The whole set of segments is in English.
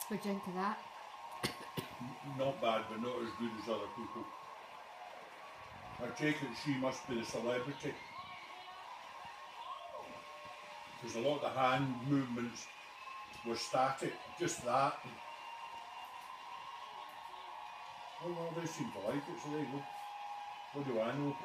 Good drink of that. Not bad, but not as good as other people. I take it she must be the celebrity. Because a lot of the hand movements were static, just that. Oh well, they seem to like it, so there you go. What do I know?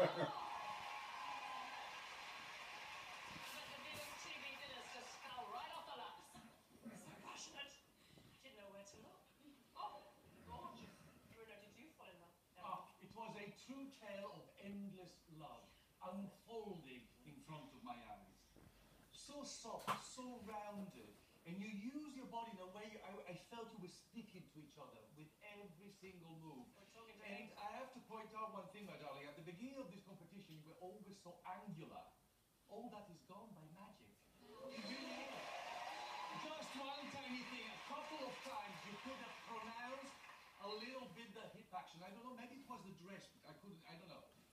True tale of endless love unfolding in front of my eyes. So soft, so rounded, and you use your body in a way I felt you were sticking to each other with every single move. And I have to point out one thing, my darling. At the beginning of this competition, you were always so angular. All that is gone by now.